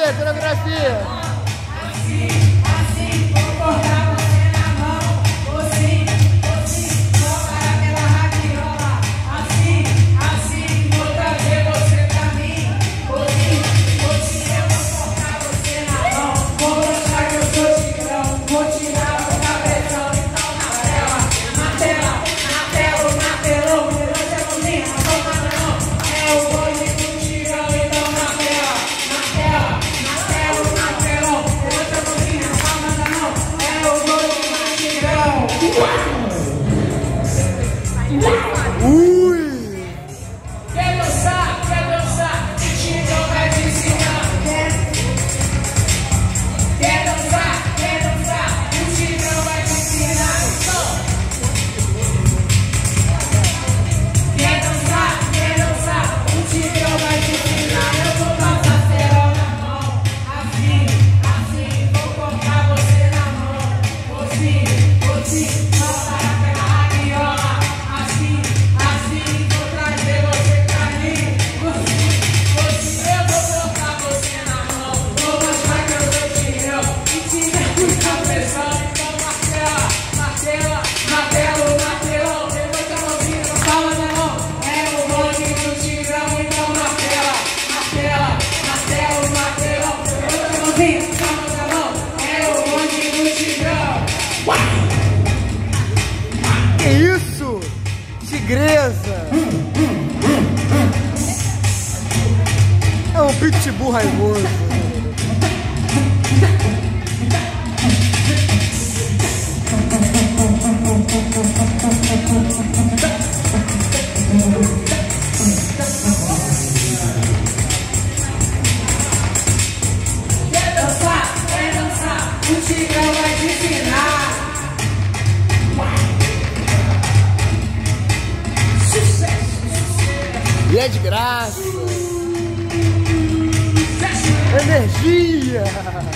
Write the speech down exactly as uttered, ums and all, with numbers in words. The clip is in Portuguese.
aí, coreografia. Assim, assim, vou cortar você na mão. Assim, assim, vou parar aquela rabiola. Assim, assim, vou trazer você pra mim. Assim, assim, eu vou cortar você na mão. Vou mostrar que eu sou tigrão. Vou tirar o cabeção. Então na tela, na tela, na tela, na telão. Virou cebolinha, na boca na mão. É o bonde do tigrão. Então na tela, na tela, na tela, na telão. Virou cebolinha, na palma da mão. É o bonde do tigrão. Ui! Quer dançar? Quer dançar? O tigrão vai te ensinar. Quer? Quer dançar? Quer dançar? O tigrão vai te ensinar. Quer dançar? Quer dançar? O tigrão vai te ensinar. Eu vou passar cerol na mão. Assim, assim, vou cortar você na mão. Assim, assim, vou parar aquela rabiola. Assim, assim, vou trazer você pra mim. Assim, assim, eu vou cortar você na mão. Vou mostrar que eu sou tigrão. E tiver muita pressão, então martela, martela, martelo, martelão. Levanta a mãozinha na palma da mão. É o bonde do tigrão, então martela, martela, martelo, martelão. Levanta a mãozinha na palma da mão. É o bonde do tigrão. Que isso? Tigresa! É um pitbull raivoso. Quer dançar? Quer dançar? O tigrão vai te ensinar. Sucesso! E é de graça. Energia!